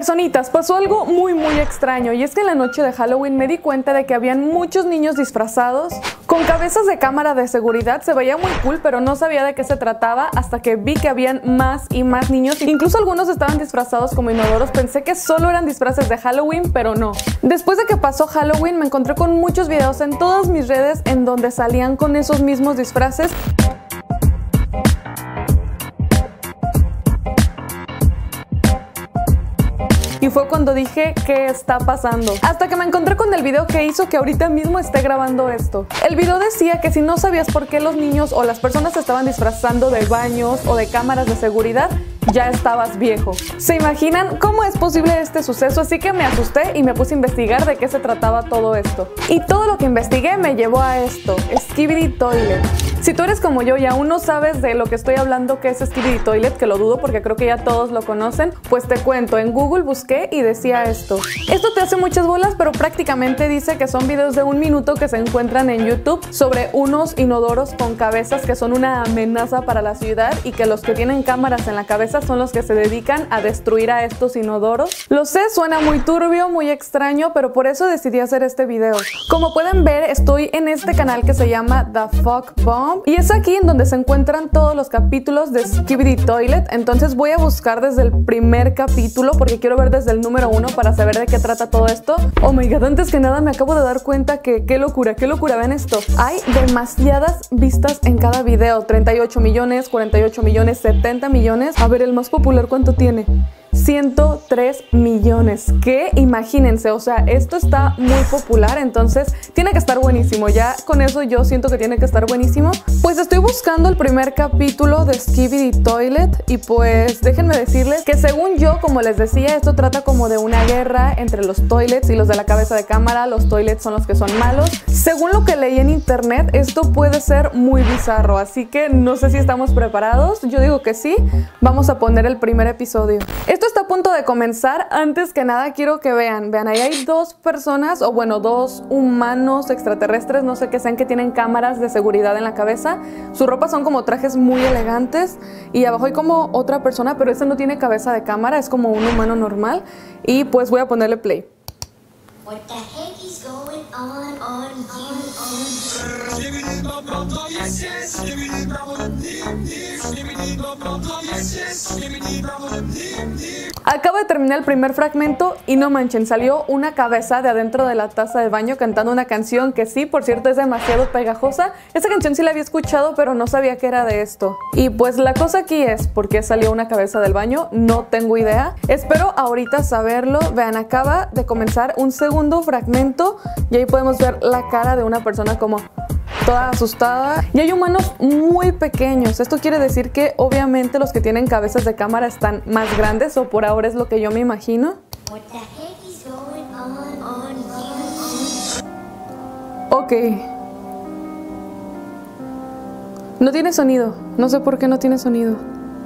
Personitas, pasó algo muy extraño, y es que en la noche de Halloween me di cuenta de que habían muchos niños disfrazados con cabezas de cámara de seguridad. Se veía muy cool, pero no sabía de qué se trataba hasta que vi que habían más y más niños. Incluso algunos estaban disfrazados como inodoros. Pensé que solo eran disfraces de Halloween, pero no. Después de que pasó Halloween me encontré con muchos videos en todas mis redes en donde salían con esos mismos disfraces. Y fue cuando dije, ¿qué está pasando? Hasta que me encontré con el video que hizo que ahorita mismo esté grabando esto. El video decía que si no sabías por qué los niños o las personas se estaban disfrazando de baños o de cámaras de seguridad, ya estabas viejo. ¿Se imaginan cómo es posible este suceso? Así que me asusté y me puse a investigar de qué se trataba todo esto. Y todo lo que investigué me llevó a esto: Skibidi Toilet. Si tú eres como yo y aún no sabes de lo que estoy hablando, que es Skibidi Toilet, que lo dudo porque creo que ya todos lo conocen, pues te cuento. En Google busqué y decía esto. Esto te hace muchas bolas, pero prácticamente dice que son videos de 1 minuto que se encuentran en YouTube sobre unos inodoros con cabezas que son una amenaza para la ciudad, y que los que tienen cámaras en la cabeza son los que se dedican a destruir a estos inodoros. Lo sé, suena muy turbio, muy extraño, pero por eso decidí hacer este video. Como pueden ver, estoy en este canal que se llama The Fuck Bomb, y es aquí en donde se encuentran todos los capítulos de Skibidi Toilet. Entonces voy a buscar desde el primer capítulo porque quiero ver desde el número 1 para saber de qué trata todo esto. Oh my god, antes que nada me acabo de dar cuenta que qué locura, vean esto. Hay demasiadas vistas en cada video: 38 millones, 48 millones, 70 millones. A ver, el más popular, ¿cuánto tiene? 103 millones. ¿Qué? Imagínense, o sea, esto está muy popular, entonces tiene que estar buenísimo. Ya con eso yo siento que tiene que estar buenísimo. Pues estoy buscando el primer capítulo de Skibidi Toilet y pues déjenme decirles que según yo, como les decía, esto trata como de una guerra entre los toilets y los de la cabeza de cámara. Los toilets son los que son malos. Según lo que leí en internet, esto puede ser muy bizarro, así que no sé si estamos preparados. Yo digo que sí. Vamos a poner el primer episodio. Esto está a punto de comenzar. Antes que nada quiero que vean, ahí hay 2 personas, o bueno, 2 humanos extraterrestres, no sé qué sean, que tienen cámaras de seguridad en la cabeza. Su ropa son como trajes muy elegantes, y abajo hay como otra persona, pero ese no tiene cabeza de cámara, es como un humano normal. Y pues voy a ponerle play. What the heck is going on you? Acabo de terminar el primer fragmento y no manchen, salió una cabeza de adentro de la taza de baño cantando una canción que sí, por cierto, es demasiado pegajosa. Esta canción sí la había escuchado, pero no sabía que era de esto. Y pues la cosa aquí es, ¿por qué salió una cabeza del baño? No tengo idea. Espero ahorita saberlo. Vean, acaba de comenzar un segundo fragmento y ahí podemos ver la cara de una persona como toda asustada, y hay humanos muy pequeños. Esto quiere decir que obviamente los que tienen cabezas de cámara están más grandes, o por ahora es lo que yo me imagino. Ok. No tiene sonido. No sé por qué no tiene sonido.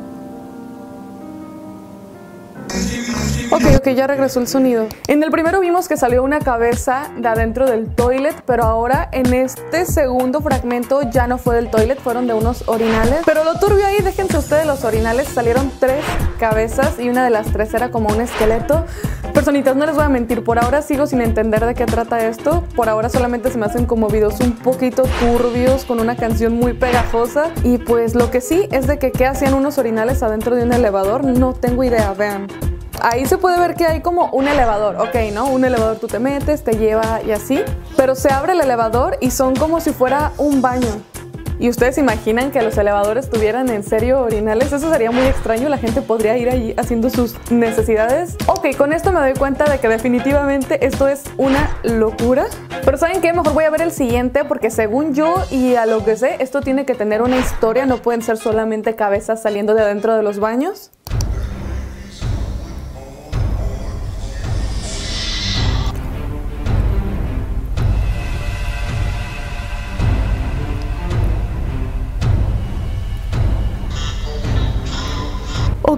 Ok, ya regresó el sonido. En el primero vimos que salió una cabeza de adentro del toilet, pero ahora en este segundo fragmento ya no fue del toilet, fueron de unos orinales. Pero lo turbio ahí, déjense ustedes los orinales, salieron 3 cabezas y una de las 3 era como un esqueleto. Personitas, no les voy a mentir, por ahora sigo sin entender de qué trata esto. Por ahora solamente se me hacen como videos un poquito turbios con una canción muy pegajosa. Y pues lo que sí es de que ¿qué hacían unos orinales adentro de un elevador? No tengo idea, vean. Ahí se puede ver que hay como un elevador, ok, ¿no? Un elevador, tú te metes, te lleva y así. Pero se abre el elevador y son como si fuera un baño. ¿Y ustedes imaginan que los elevadores tuvieran en serio orinales? Eso sería muy extraño, la gente podría ir allí haciendo sus necesidades. Ok, con esto me doy cuenta de que definitivamente esto es una locura. Pero ¿saben qué? Mejor voy a ver el siguiente, porque según yo y a lo que sé, esto tiene que tener una historia, no pueden ser solamente cabezas saliendo de adentro de los baños.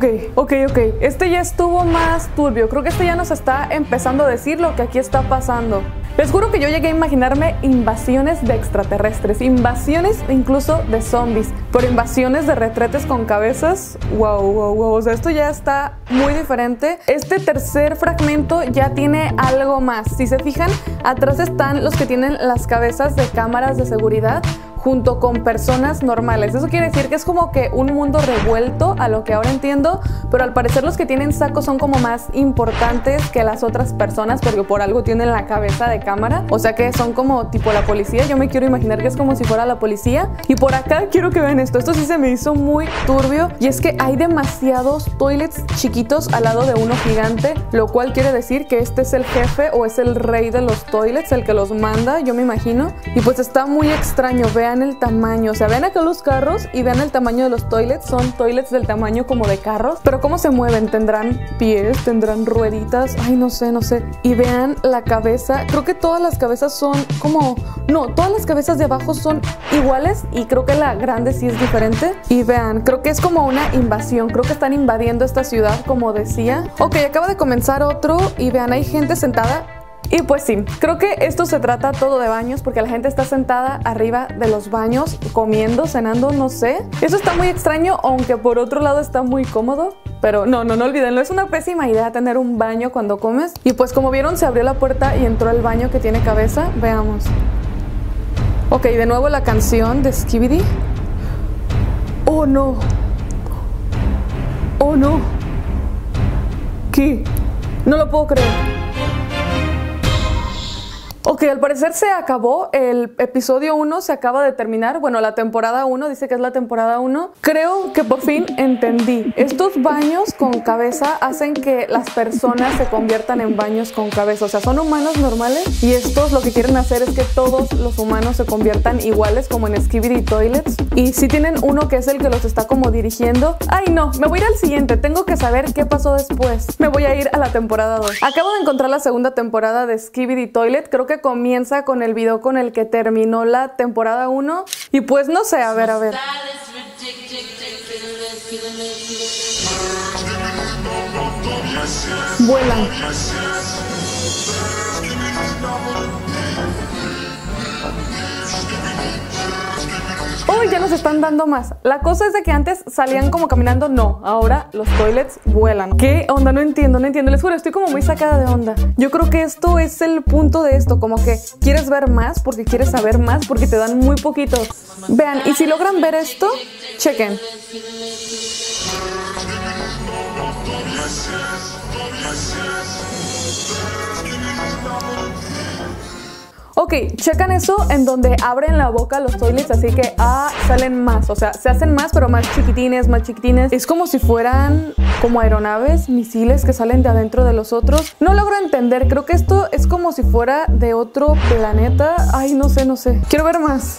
Ok. Este ya estuvo más turbio. Creo que este ya nos está empezando a decir lo que aquí está pasando. Les juro que yo llegué a imaginarme invasiones de extraterrestres, invasiones incluso de zombies, pero invasiones de retretes con cabezas, wow, o sea, esto ya está muy diferente. Este tercer fragmento ya tiene algo más. Si se fijan, atrás están los que tienen las cabezas de cámaras de seguridad junto con personas normales. Eso quiere decir que es como que un mundo revuelto a lo que ahora entiendo, pero al parecer los que tienen sacos son como más importantes que las otras personas porque por algo tienen la cabeza de cámara, o sea que son como tipo la policía. Yo me quiero imaginar que es como si fuera la policía. Y por acá quiero que vean esto sí se me hizo muy turbio, y es que hay demasiados toilets chiquitos al lado de uno gigante, lo cual quiere decir que este es el jefe o es el rey de los toilets, el que los manda, yo me imagino. Y pues está muy extraño. Vean el tamaño, o sea, vean acá los carros y vean el tamaño de los toilets. Son toilets del tamaño como de carros, pero ¿cómo se mueven? ¿Tendrán pies? ¿Tendrán rueditas? Ay, no sé. Y vean la cabeza. Creo que todas las cabezas son como... No, todas las cabezas de abajo son iguales y creo que la grande sí es diferente. Y vean, creo que es como una invasión. Creo que están invadiendo esta ciudad, como decía. Ok, acaba de comenzar otro y vean, hay gente sentada. Y pues sí, creo que esto se trata todo de baños porque la gente está sentada arriba de los baños comiendo, cenando, no sé. Eso está muy extraño, aunque por otro lado está muy cómodo. Pero no olvídenlo, es una pésima idea tener un baño cuando comes. Y pues como vieron, se abrió la puerta y entró el baño que tiene cabeza. Veamos. Ok, de nuevo la canción de Skibidi. Oh no. ¿Qué? No lo puedo creer. Ok, al parecer se acabó, el episodio 1 se acaba de terminar, bueno, la temporada 1, dice que es la temporada 1. Creo que por fin entendí. Estos baños con cabeza hacen que las personas se conviertan en baños con cabeza, o sea, son humanos normales y estos lo que quieren hacer es que todos los humanos se conviertan iguales como en Skibidi Toilets. Y si tienen uno que es el que los está como dirigiendo. Ay no, me voy a ir al siguiente, tengo que saber qué pasó después. Me voy a ir a la temporada 2. Acabo de encontrar la segunda temporada de Skibidi Toilet, creo que comienza con el video con el que terminó la temporada 1 y pues no sé, a ver. Vuelan. ¡Uy! Ya nos están dando más. La cosa es de que antes salían como caminando, no. Ahora los toilets vuelan. ¿Qué onda? No entiendo. Les juro, estoy como muy sacada de onda. Yo creo que esto es el punto de esto. Como que quieres ver más porque quieres saber más porque te dan muy poquito. Vean, y si logran ver esto, chequen. Ok, checan eso en donde abren la boca los toilets, así que salen más, o sea, se hacen más pero más chiquitines. Es como si fueran como aeronaves, misiles que salen de adentro de los otros. No logro entender, creo que esto es como si fuera de otro planeta. Ay, no sé. Quiero ver más.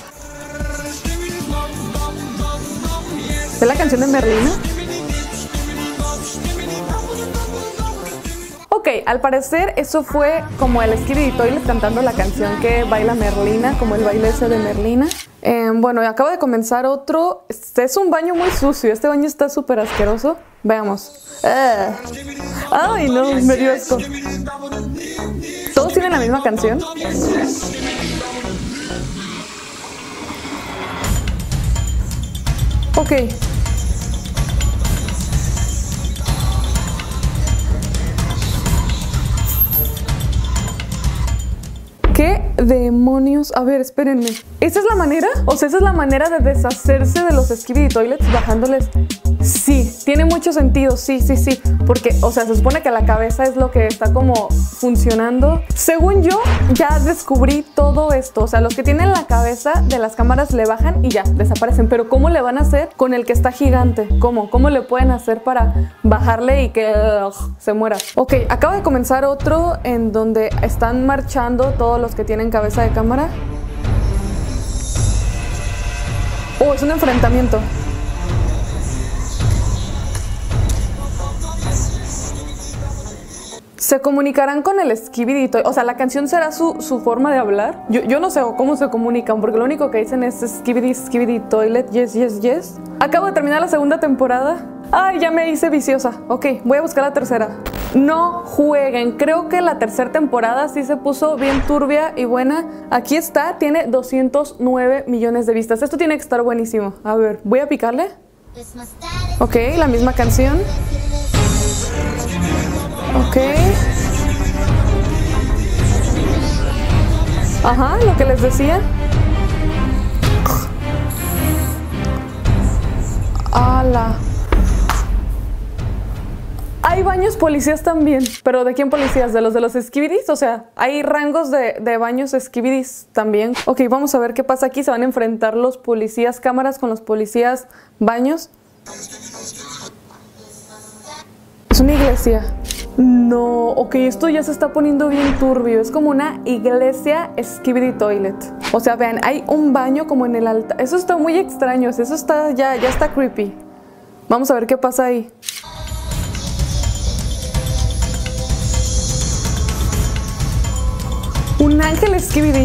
¿Es la canción de Merlina? Ok, al parecer eso fue como el Skibidi Toilet cantando la canción que baila Merlina, como el baile ese de Merlina. Bueno, acabo de comenzar otro. Este es un baño muy sucio, este baño está súper asqueroso. Veamos. Ay, no, me dio asco. ¿Todos tienen la misma canción? Ok. ¿Qué demonios? A ver, espérenme. ¿Esa es la manera? O sea, ¿esa es la manera de deshacerse de los Skibidi Toilets bajándoles? Sí, tiene mucho sentido, sí. Porque, o sea, se supone que la cabeza es lo que está como funcionando. Según yo, ya descubrí todo esto. O sea, los que tienen la cabeza de las cámaras le bajan y ya, desaparecen. Pero ¿cómo le van a hacer con el que está gigante? ¿Cómo le pueden hacer para bajarle y que se muera? Ok, acaba de comenzar otro en donde están marchando todos los que tienen cabeza de cámara. Oh, es un enfrentamiento. ¿Se comunicarán con el Skibidi Toilet? O sea, ¿la canción será su forma de hablar? Yo no sé cómo se comunican, porque lo único que dicen es Skibidi Toilet, yes, yes, yes. Acabo de terminar la segunda temporada. Ay, ya me hice viciosa. Ok, voy a buscar la tercera. No jueguen. Creo que la tercera temporada sí se puso bien turbia y buena. Aquí está, tiene 209 millones de vistas. Esto tiene que estar buenísimo. A ver, voy a picarle. Ok, la misma canción. Ok. Ajá, lo que les decía. ¡Hala! Hay baños policías también. ¿Pero de quién policías? ¿De los Skibidis? O sea, hay rangos de baños Skibidis también. Ok, vamos a ver qué pasa aquí. Se van a enfrentar los policías cámaras con los policías baños. Es una iglesia. No, ok, esto ya se está poniendo bien turbio. Es como una iglesia Skibidi Toilet. O sea, vean, hay un baño como en el altar. Eso está muy extraño. Eso está, ya está creepy. Vamos a ver qué pasa ahí. Un ángel Skibidi.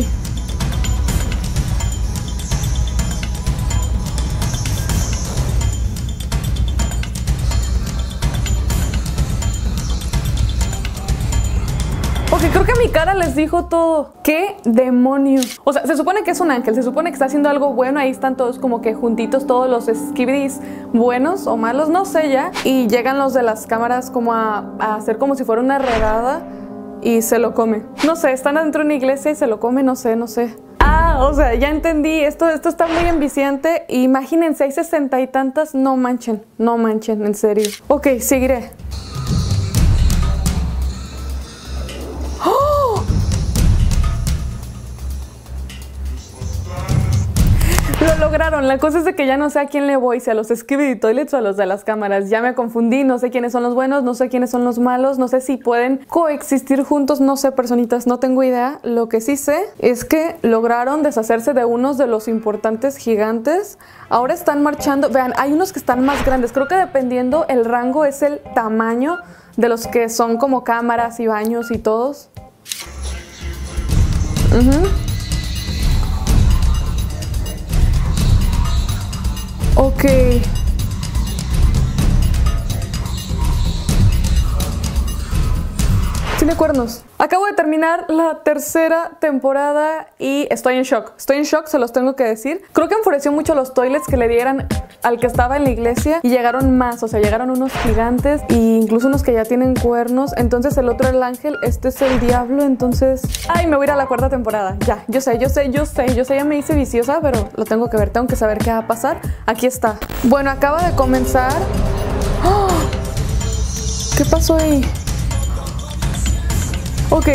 Ok, creo que mi cara les dijo todo. ¿Qué demonios? O sea, se supone que es un ángel, se supone que está haciendo algo bueno. Ahí están todos como que juntitos, todos los Skibidis buenos o malos, no sé ya. Y llegan los de las cámaras como a hacer como si fuera una redada y se lo come. No sé, están adentro de una iglesia y se lo come, no sé. Ah, o sea, ya entendí. Esto está muy enviciante. Imagínense, hay 60 y tantas. No manchen, en serio. Ok, seguiré. ¡Oh! Lo lograron. La cosa es de que ya no sé a quién le voy, si a los Skibidi Toilets o a los de las cámaras. Ya me confundí, no sé quiénes son los buenos, no sé quiénes son los malos, no sé si pueden coexistir juntos, no sé, personitas, no tengo idea. Lo que sí sé es que lograron deshacerse de unos de los importantes gigantes. Ahora están marchando. Vean, hay unos que están más grandes. Creo que dependiendo el rango es el tamaño de los que son como cámaras y baños y todos. Ok. Tiene cuernos. Acabo de terminar la tercera temporada y estoy en shock. Estoy en shock, se los tengo que decir. Creo que enfureció mucho los toilets que le dieran al que estaba en la iglesia y llegaron más, o sea, llegaron unos gigantes e incluso unos que ya tienen cuernos. Entonces el otro era el ángel, este es el diablo, entonces... Ay, me voy a ir a la cuarta temporada. Ya, yo sé, ya me hice viciosa, pero lo tengo que ver, tengo que saber qué va a pasar. Aquí está. Bueno, acaba de comenzar... ¡Oh! ¿Qué pasó ahí? Ok.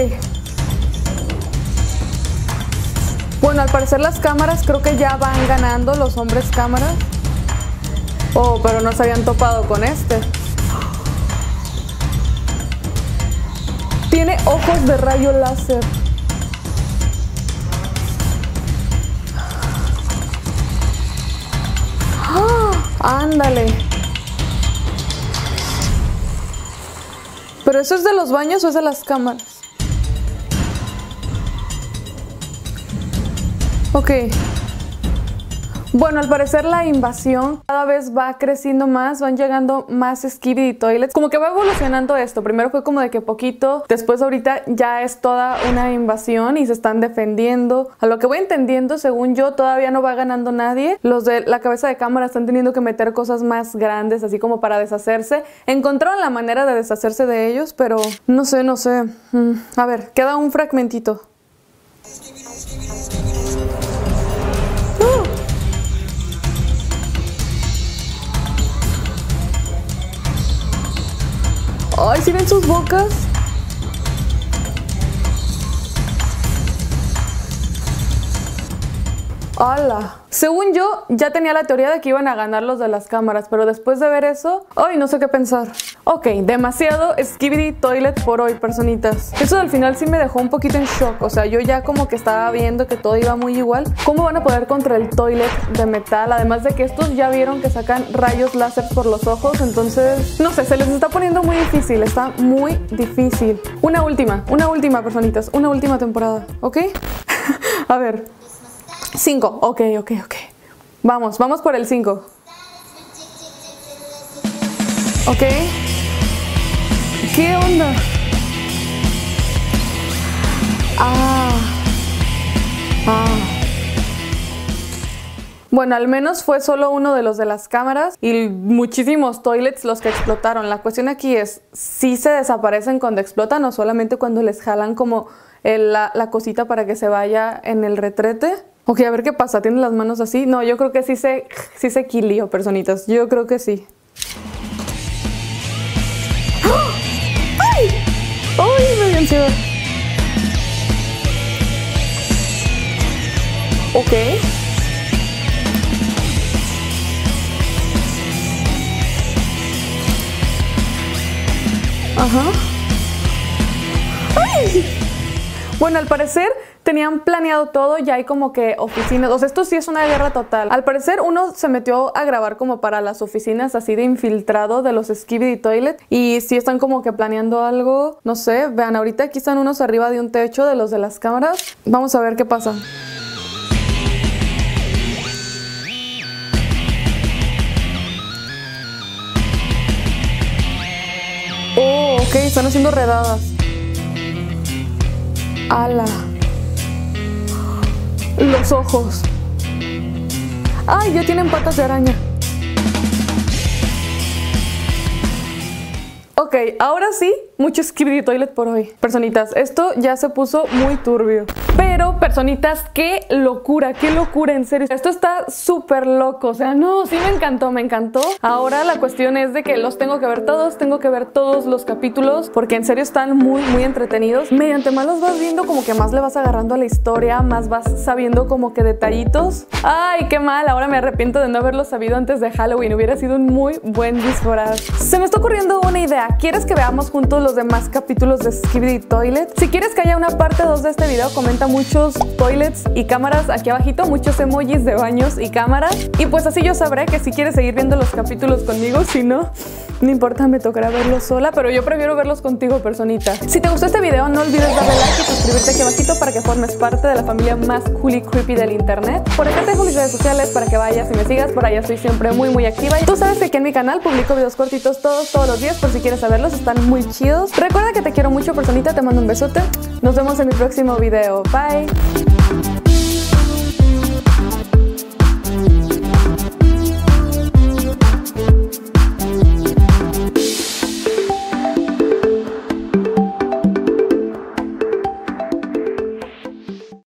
Bueno, al parecer las cámaras creo que ya van ganando los hombres cámaras. Oh, pero no se habían topado con este. Tiene ojos de rayo láser. ¡Ah! Ándale. ¿Pero eso es de los baños o es de las cámaras? Ok. Bueno, al parecer la invasión cada vez va creciendo más, van llegando más Skibidi Toilets. Como que va evolucionando esto. Primero fue como de que poquito, después ahorita ya es toda una invasión y se están defendiendo. A lo que voy entendiendo, según yo, todavía no va ganando nadie. Los de la cabeza de cámara están teniendo que meter cosas más grandes, así como para deshacerse. Encontraron la manera de deshacerse de ellos, pero no sé. A ver, queda un fragmentito. Ay, ¿sí ven sus bocas? ¡Hala! Según yo, ya tenía la teoría de que iban a ganar los de las cámaras, pero después de ver eso, ¡ay! No sé qué pensar. Ok, demasiado Skibidi Toilet por hoy, personitas. Eso al final sí me dejó un poquito en shock. O sea, yo ya como que estaba viendo que todo iba muy igual. ¿Cómo van a poder contra el toilet de metal? Además de que estos ya vieron que sacan rayos láser por los ojos. Entonces, no sé, se les está poniendo muy difícil. Está muy difícil. Una última, personitas. Una última temporada, ¿ok? A ver. 5, ok. Vamos por el 5. Ok. ¿Qué onda? Bueno, al menos fue solo uno de los de las cámaras y muchísimos toilets los que explotaron. La cuestión aquí es, ¿sí se desaparecen cuando explotan o solamente cuando les jalan como la cosita para que se vaya en el retrete? Ok, a ver qué pasa. ¿Tienen las manos así? No, yo creo que sí se quilió, personitas. Yo creo que sí. ¡Ay! ¡Ay! Me dio ansiedad. Ok. Ajá. ¡Ay! Bueno, al parecer tenían planeado todo, ya hay como que oficinas, o sea, esto sí es una guerra total. Al parecer uno se metió a grabar como para las oficinas así de infiltrado de los Skibidi Toilet y sí están como que planeando algo, no sé, vean, ahorita aquí están unos arriba de un techo de los de las cámaras. Vamos a ver qué pasa. Oh, ok, están haciendo redadas. ¡Hala! Los ojos. ¡Ay! Ya tienen patas de araña. Ok, ahora sí, mucho Skibidi Toilet por hoy. Personitas, esto ya se puso muy turbio. Pero, personitas, qué locura, en serio. Esto está súper loco, o sea, no, sí me encantó. Ahora la cuestión es de que los tengo que ver todos los capítulos, porque en serio están muy entretenidos. Mediante más los vas viendo, como que más le vas agarrando a la historia, más vas sabiendo como que detallitos. Ay, qué mal, ahora me arrepiento de no haberlo sabido antes de Halloween. Hubiera sido un muy buen disfraz. Se me está ocurriendo una idea. ¿Quieres que veamos juntos los demás capítulos de Skibidi Toilet? Si quieres que haya una parte 2 de este video, comenta muchos toilets y cámaras aquí abajito, muchos emojis de baños y cámaras. Y pues así yo sabré que si quieres seguir viendo los capítulos conmigo, si no, no importa, me tocará verlos sola, pero yo prefiero verlos contigo, personita. Si te gustó este video, no olvides darle like y suscribirte aquí abajito para que formes parte de la familia más cool y creepy del internet. Por acá te dejo mis redes sociales para que vayas y me sigas, por allá estoy siempre muy activa. Y tú sabes que aquí en mi canal publico videos cortitos todos los días, por si quieres saberlos, están muy chidos. Recuerda que te quiero mucho, personita, te mando un besote. Nos vemos en mi próximo video. Bye.